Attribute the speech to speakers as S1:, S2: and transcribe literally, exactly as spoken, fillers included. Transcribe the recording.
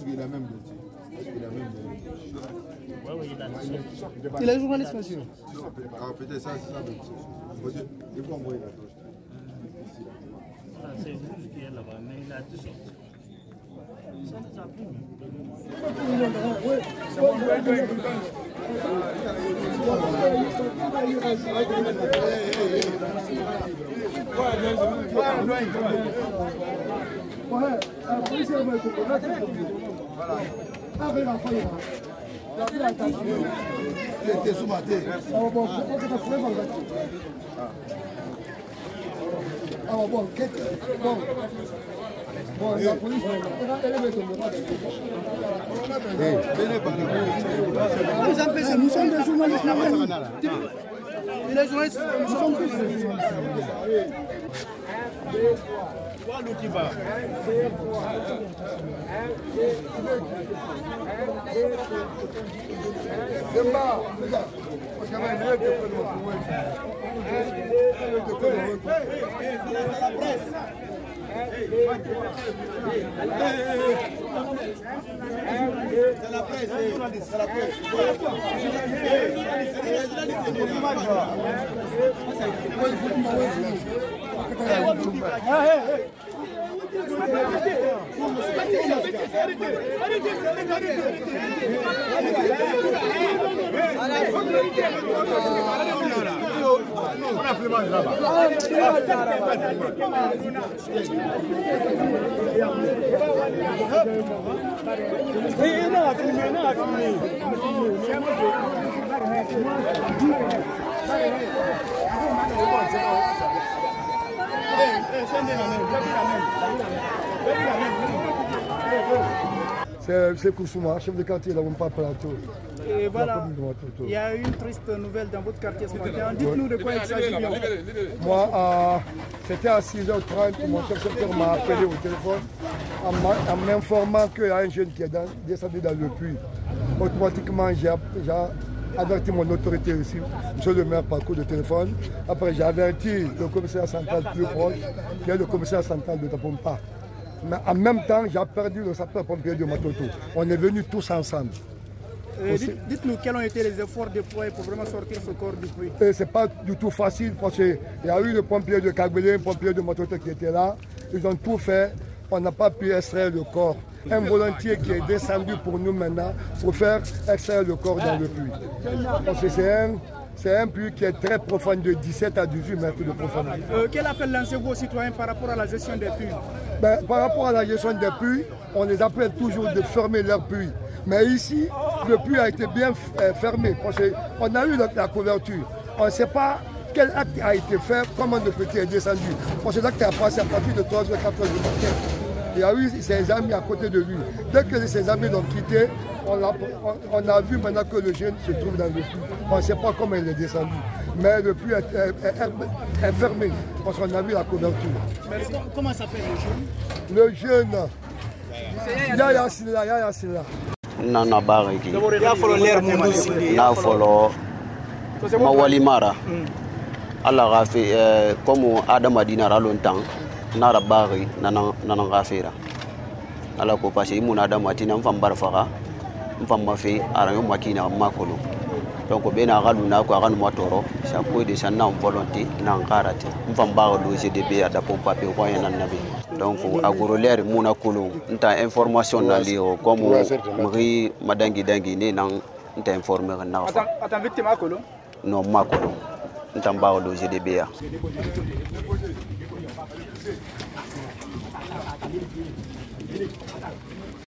S1: qu'il a même il a même
S2: il est journaliste, monsieur.
S1: Ah, peut-être ça, c'est ça. Il faut envoyer la torche.
S3: C'est vous qui êtes là-bas, mais il a tout sorti. Ça nous a pris.
S1: Ah bon, bon. Bon, la police,
S2: Nous empêchez, nous sommes des journalistes. Et les journalistes, nous sommes tous.
S1: C'est la presse, c'est la presse. On a fait mal là-bas. C'est Koussouma, chef de quartier, là où on parle plateau.
S2: Et voilà, il y a une triste nouvelle dans votre quartier ce matin. Dites-nous de quoi il s'agit bien.
S1: Moi, euh, c'était à six heures trente, mon chef-secteur m'a appelé au téléphone en m'informant qu'il y a un jeune qui est dans, descendu dans le puits. Automatiquement, j'ai averti mon autorité ici, monsieur le maire, par coup de téléphone. Après, j'ai averti le commissaire central plus proche, qui est le commissaire central de Tapompa. Mais en même temps, j'ai perdu le sapeur-pompier de Matoto. On est venus tous ensemble.
S2: Euh, Dites-nous quels ont été les efforts déployés pour vraiment sortir ce corps du puits.
S1: Ce n'est pas du tout facile parce qu'il y a eu le pompier de Kagbélé, un pompier de Matoto qui était là. Ils ont tout fait. On n'a pas pu extraire le corps. Un volontiers qui est descendu pour nous maintenant pour faire extraire le corps dans le puits. Parce que c'est un, c'est un puits qui est très profond, de dix-sept à dix-huit mètres de profondeur.
S2: Euh, quel appel lancez-vous aux citoyens par rapport à la gestion des puits?
S1: Ben, par rapport à la gestion des puits, on les appelle toujours de fermer leurs puits. Mais ici, le puits a été bien fermé parce qu'on a eu la, la couverture. On ne sait pas quel acte a été fait, comment le petit est descendu. Parce que l'acte a passé à partir de trois heures, quatre heures du matin. Il y a eu ses amis à côté de lui. Dès que ses amis l'ont quitté, on a, on, on a vu maintenant que le jeune se trouve dans le puits. On ne sait pas comment il est descendu. Mais le puits est, est, est, est fermé parce qu'on a vu la couverture.
S2: Merci. Comment s'appelle le jeune?
S1: Le jeune, Yaya Silla, Yaya Silla.
S4: Nana Bariki. Na follow Mawali Mara. Allah Rafi, comme Adam Adina Ralontan, Nara Bari, Nana Rafira. Allah ko passer mon Adam Matina, femme Barfara, femme Mafi, Arayo Makina, Makolo. Donc, ben à Raluna, Kwaran Motoro, ça peut descendre en volonté, n'en karate. Femme Baro, G D B, à la pompe papier, Royan Nabi. Donc, à Goroler, Mounakolo, une information dans l'Io, comme Marie Madangi Dangi, non, une informé.
S2: Attends, victime à Colo?
S4: Non, Makolo. Nous avons le G D B.